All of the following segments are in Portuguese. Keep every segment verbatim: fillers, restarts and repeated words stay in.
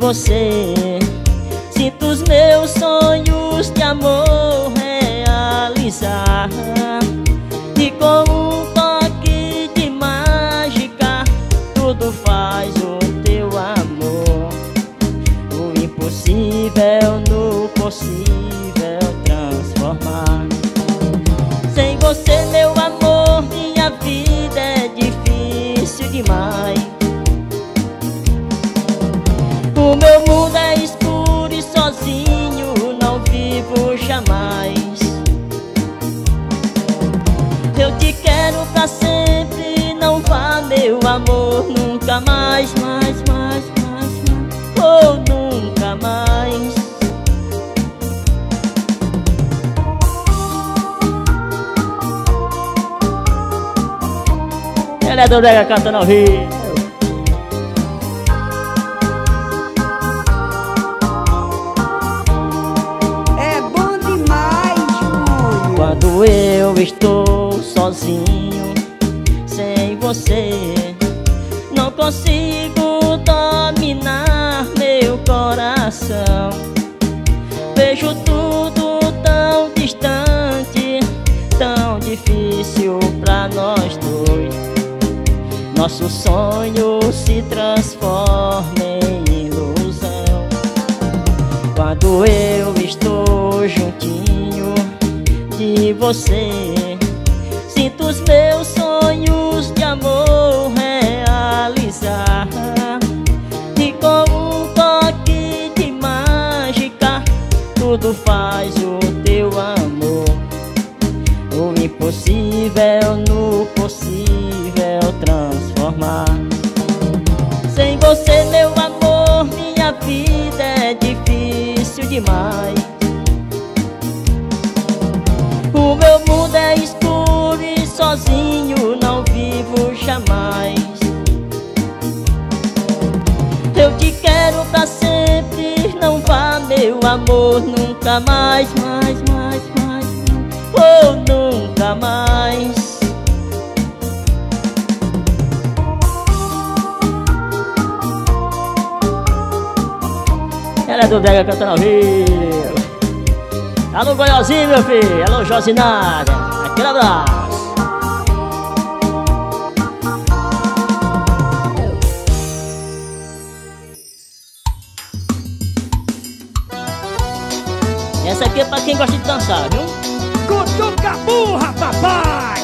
você sinto os meus sonhos de amor realizar. E com um toque de mágica tudo faz o teu amor, o impossível no possível transformar. Sem você, meu amor, minha vida é difícil demais. O meu mundo é escuro e sozinho não vivo jamais. Eu te quero pra sempre, não vá, meu amor, nunca mais, mais, mais, mais, mais, oh, nunca mais. Ela é do Brega cantando ao vivo. Quando eu estou sozinho, sem você, não consigo dominar meu coração. Vejo tudo tão distante, tão difícil pra nós dois. Nosso sonho se transforma em ilusão. Quando eu estou juntinho de você, sinto os meus sonhos de amor realizar. E com um toque de mágica tudo faz o teu amor, o impossível no possível transformar. Sem você, meu amor, minha vida é difícil demais. O meu mundo é escuro e sozinho não vivo jamais. Eu te quero pra sempre, não vá, meu amor, nunca mais, mais, mais, mais, oh, nunca mais. Ela é do Brega cantando ao vivo. Alô, Goiazinho, meu filho. Alô, Josinada. Aquele abraço. Essa aqui é pra quem gosta de dançar, viu? Cutuca burra, papai!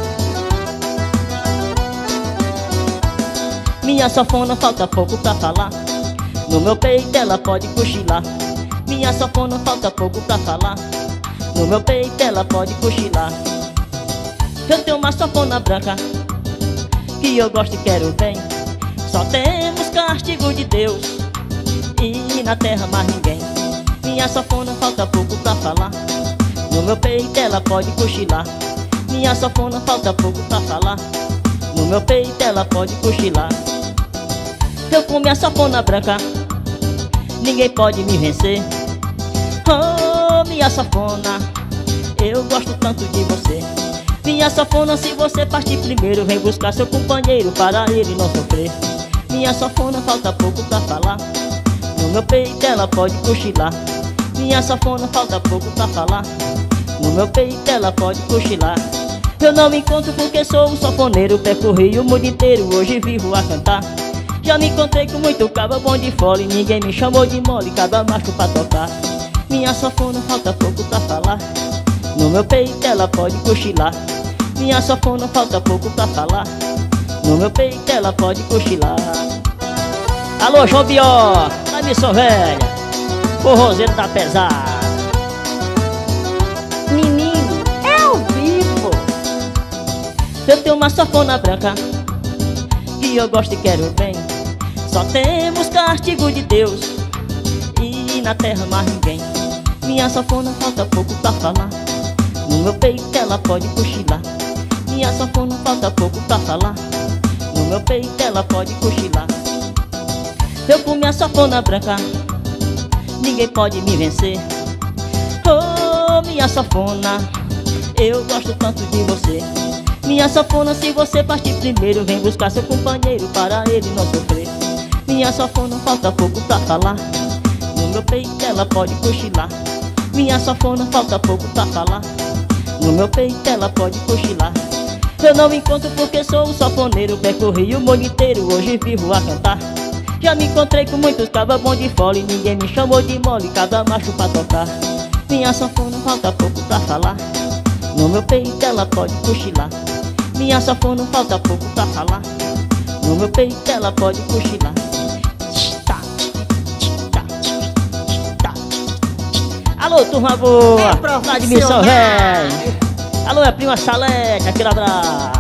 Minha sanfona falta pouco pra falar. No meu peito ela pode cochilar. Minha sanfona falta pouco pra falar. No meu peito ela pode cochilar. Eu tenho uma sanfona branca que eu gosto e quero bem. Só temos castigo de Deus e na terra mais ninguém. Minha sanfona falta pouco pra falar. No meu peito ela pode cochilar. Minha sanfona falta pouco pra falar. No meu peito ela pode cochilar. Eu com minha sanfona branca ninguém pode me vencer. Oh, minha sanfona, eu gosto tanto de você. Minha sanfona, se você partir primeiro, vem buscar seu companheiro para ele não sofrer. Minha sanfona falta pouco pra falar. No meu peito ela pode cochilar. Minha sanfona falta pouco pra falar. No meu peito ela pode cochilar. Eu não me encontro porque sou um sanfoneiro, percorri o mundo inteiro, hoje vivo a cantar. Já me encontrei com muito cabo bom de fole, ninguém me chamou de mole, cada macho pra tocar. Minha sanfona falta pouco pra falar. No meu peito ela pode cochilar. Minha sanfona falta pouco pra falar. No meu peito ela pode cochilar. Alô, João Bió, da Missão Velha, forrozeiro da pesada. Menino, é ao vivo. Eu tenho uma sanfona branca que eu gosto e quero bem. Só temos castigo de Deus e na terra mais ninguém. Minha sanfona falta pouco pra falar. No meu peito ela pode cochilar. Minha sanfona falta pouco pra falar. No meu peito ela pode cochilar. Eu com minha sanfona branca ninguém pode me vencer. Oh, minha sanfona, eu gosto tanto de você. Minha sanfona, se você partir primeiro, vem buscar seu companheiro para ele não sofrer. Minha sanfona falta pouco pra falar. No meu peito ela pode cochilar. Minha sanfona falta pouco pra falar. No meu peito ela pode cochilar. Eu não encontro porque sou um sanfoneiro. Percorri o mundo inteiro, hoje vivo a cantar. Já me encontrei com muitos cabas bons de fole. Ninguém me chamou de mole, cada macho pra tocar. Minha sanfona falta pouco pra falar. No meu peito ela pode cochilar. Minha sanfona falta pouco pra falar. No meu peito ela pode cochilar. Alô, turma boa! É lá de Missão Ré! Alô, é a prima Saleca, aquele abraço!